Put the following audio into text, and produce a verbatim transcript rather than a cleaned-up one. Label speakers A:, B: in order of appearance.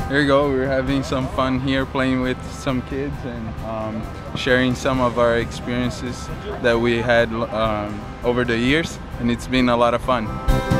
A: There you go, we're having some fun here playing with some kids and um, sharing some of our experiences that we had um, over the years, and it's been a lot of fun.